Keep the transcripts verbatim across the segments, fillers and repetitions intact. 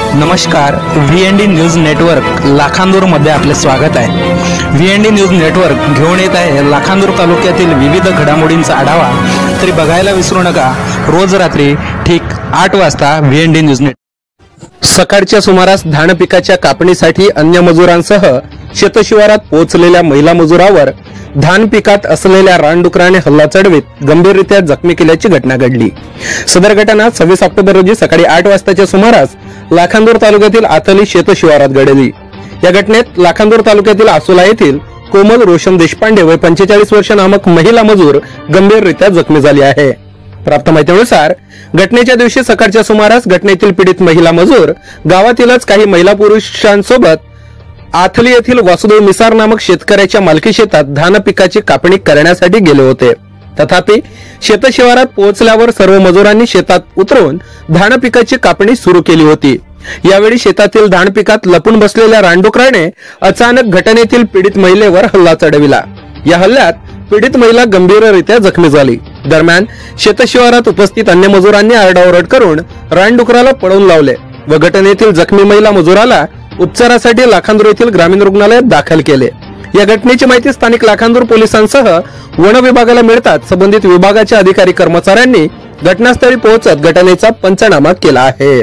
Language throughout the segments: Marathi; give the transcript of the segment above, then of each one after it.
नमस्कार, V N D news network लाखांदूरमध्ये आपले स्वागत आहे। V N D news network घेऊन येत आहे लाखांदूर तालुक्यातील विविध घडामोडींचा आढावा। तरी बघायला विसरू नका रोज रात्री ठीक आठ वाजता V N D news net. सकाळच्या सुमारास धान पिकाच्या कापणीसाठी अन्य मजुरांसह शेतशिवारात पोहोचलेल्या महिला मजुरावर धान पिकात असलेल्या रानडुकराने हल्ला चढवीत गंभीररित्या जखमी केल्याची घटना घडली। सदर घटना सव्वीस ऑक्टोबर रोजी सकाळी आठ वाजताच्या सुमारास लाखांदूर तालुक्यातील आथली शेतशिवारात घडली। या घटनेत लाखांदूर तालुक्यातील आसोला येथील कोमल रोशन देशपांडे वय पंचेचाळीस वर्ष नामक महिला मजूर गंभीररित्या जखमी झाली आहे। प्राप्त माहितीनुसार घटनेच्या दिवशी सकाळच्या सुमारास घटनेतील पीडित महिला मजूर गावातीलच काही महिला पुरुषांसोबत आथली येथील वासुदेव मिसार नामक शेतकऱ्याच्या मालकी शेतात धान पिकाची कापणी करण्यासाठी गेले होते। तथापि शेतशिवारात पोहोचल्यावर सर्व मजुरांनी शेतात उतरून धान पिकाची कापणी सुरू केली होती। यावेळी शेतातील धान पिकात लपून बसलेल्या रानडुकराने अचानक घटनेतील पीडित महिलेवर हल्ला चढविला। या हल्ल्यात पीडित महिला गंभीररित्या जखमी झाली। दरम्यान शेतशिवारात उपस्थित अन्य मजुरांनी आरडाओरड करून रानडुकराला पळवून लावले व घटनेतील जखमी महिला मजुराला उपचारासाठी लाखांदूर येथील ग्रामीण रुग्णालयात दाखल केले। या घटनेची माहिती स्थानिक लाखांदूर पोलिसांसह वन विभागाला मिळताच संबंधित विभागाच्या अधिकारी कर्मचाऱ्यांनी घटनास्थळी पोहोचत घटनेचा पंचनामा केला आहे।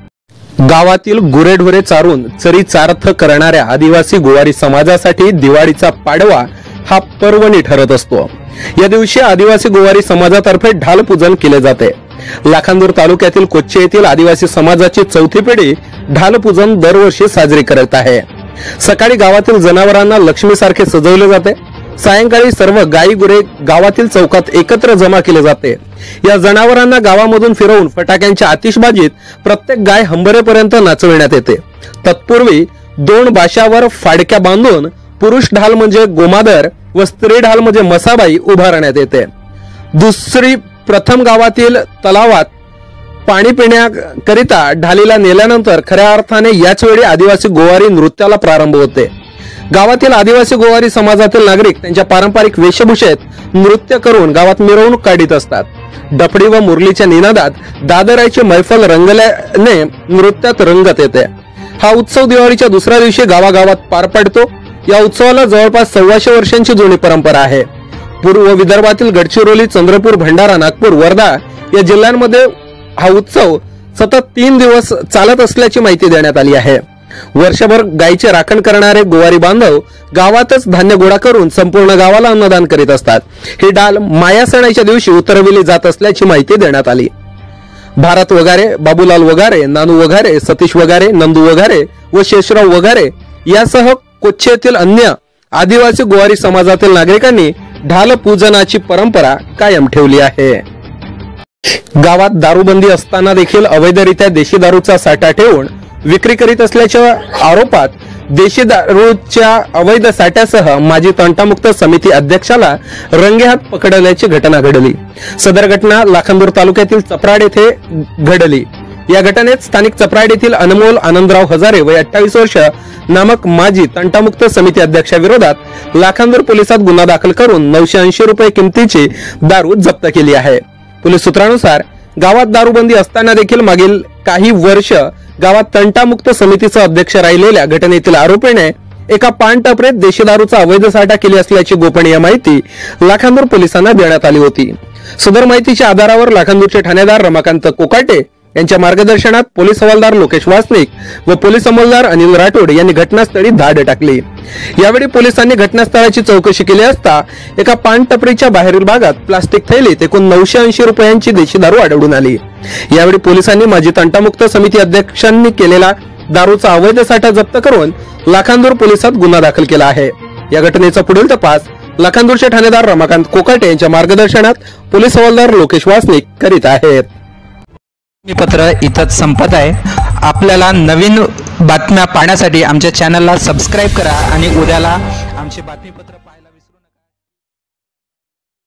गावातील गुरेढोरे चारून चरी चारथ करणाऱ्या आदिवासी गोवारी समाजासाठी दिवाळीचा पाडवा हा पर्वणी ठरत असतो। या दिवशी आदिवासी गोवारी समाजातर्फे ढाल पूजन केले जाते। लाखांदूर तालुक्यातील कोच्चे येथील आदिवासी समाजाची चौथी पिढी ढाल पूजन दरवर्षी साजरी करत आहे। सकाळी गावातील जनावरांना लक्ष्मी सारखे सजवले जाते। सायंकाळी सर्व गायी गुरे गावातील चौकात एकत्र जमा केले जाते। या जनावरांना गावामधून फिरवून फटाक्यांच्या आतिषबाजीत प्रत्येक गाय हंबरेपर्यंत नाचविण्यात येते। तत्पूर्वी दोन बाशावर फाडक्या बांधून पुरुष ढाल म्हणजे गोमादर व स्त्री ढाल म्हणजे मसाबाई उभारण्यात येते। दुसरी प्रथम गावातील तलावात पाणी पिण्याकरिता ढालीला नेल्यानंतर खऱ्या अर्थाने याच वेळी आदिवासी गोवारी नृत्याला प्रारंभ होते। गावातील आदिवासी गोवारी समाजातील नागरिक त्यांच्या पारंपरिक वेशभूषेत नृत्य करून गावात मिरवणूक काढीत असतात। डफडी व मुरलीच्या निनादात दादराची मैफल रंगल्याने नृत्यात रंगत येते। हा उत्सव दिवाळीच्या दुसऱ्या दिवशी गावागावात पार पडतो। या उत्सवाला जवळपास सव्वाशे वर्षांची जुनी परंपरा आहे। पूर्व विदर्भातील गडचिरोली, चंद्रपूर, भंडारा, नागपूर, वर्धा या जिल्ह्यांमध्ये हा उत्सव सतत तीन दिवस चालत असल्याची माहिती देण्यात आली आहे। वर्षभर गायीचे राखण करणारे गोवारी बांधव गावातच धान्य गोळा करून संपूर्ण गावाला अन्नदान करीत असतात। ही डाल माया सणाच्या दिवशी उतरविली जात असल्याची माहिती देण्यात आली। भारत वगारे, बाबूलाल वगारे, नानू वगारे, सतीश वगारे, नंदू वगारे व शेषराव वगारे यासह कोच्चे येथील अन्य आदिवासी गोवारी समाजातील नागरिकांनी ढाल पूजनाची परंपरा कायम ठेवली आहे। गावात दारूबंदी असताना देखील अवैधरित्या देशी दारूचा साठा ठेवून विक्री करीत असल्याच्या आरोपात देशी दारूच्या अवैध साठ्यासह माजी तंटामुक्त समिती अध्यक्षाला रंगेहात पकडल्याची घटना घडली। सदर घटना लाखांदूर तालुक्यातील चपराड येथे घडली। या घटनेत स्थानिक चपराड येथील अनमोल आनंदराव हजारे वय अठ्ठावीस वर्ष नामक माजी तंटामुक्त समिती अध्यक्षाविरोधात लाखांदूर पोलिसात गुन्हा दाखल करून नऊशे ऐंशी रुपये किमतीची दारू जप्त केली आहे। पोलीस सूत्रानुसार गावात दारूबंदी असताना देखील मागील काही वर्ष गावात तंटामुक्त समितीचा अध्यक्ष राहिलेल्या घटनेतील आरोपीने एका पान टपरीत देशी दारूचा अवैध साठा केली असल्याची गोपनीय माहिती लाखांदूर पोलिसांना देण्यात आली होती। सदर माहितीच्या आधारावर लाखांदूरचे ठाणेदार रमाकांत कोकाटे यांच्या मार्गदर्शनात पोलीस हवालदार लोकेश वासनिक व पोलीस अंमलदार अनिल राठोड यांनी घटनास्थळी धाड टाकली। यावेळी पोलिसांनी घटनास्थळाची चौकशी केली असता एका पान टपरीच्या बाहेरील भागात प्लास्टिक थैलीत एकूण नऊशे ऐंशी रुपयांची देशी दारू आढळून आली। यावेळी पोलिसांनी माजी तंटामुक्त समिती अध्यक्षांनी केलेला दारूचा अवैध साठा जप्त करून लाखांदूर पोलिसात गुन्हा दाखल केला आहे। या घटनेचा पुढील तपास लाखांदूरचे ठाणेदार रमाकांत कोकाटे यांच्या मार्गदर्शनात पोलीस हवालदार लोकेश वासनिक करीत आहेत। पत्र इथंच संपत आहे। आपल्याला नवीन बातम्या पाहण्यासाठी आमच्या चॅनलला सबस्क्राइब करा आणि उद्याला आमचे बातमीपत्र